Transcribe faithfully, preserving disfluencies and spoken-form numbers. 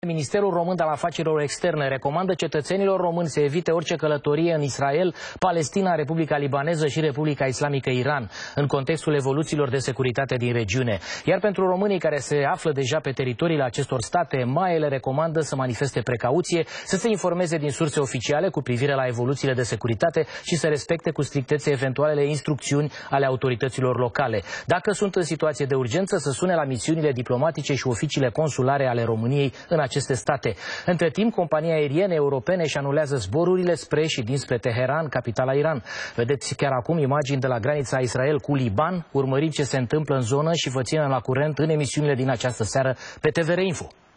Ministerul Român al Afacerilor Externe recomandă cetățenilor români să evite orice călătorie în Israel, Palestina, Republica Libaneză și Republica Islamică Iran, în contextul evoluțiilor de securitate din regiune. Iar pentru românii care se află deja pe teritoriile acestor state, M A E le recomandă să manifeste precauție, să se informeze din surse oficiale cu privire la evoluțiile de securitate și să respecte cu strictețe eventualele instrucțiuni ale autorităților locale. Dacă sunt în situație de urgență, să sune la misiunile diplomatice și oficiile consulare ale României în aceste state. Între timp, companii aeriene europene își anulează zborurile spre și dinspre Teheran, capitala Iran. Vedeți chiar acum imagini de la granița Israel cu Liban, urmărind ce se întâmplă în zonă și vă ținem la curent în emisiunile din această seară pe T V R Info.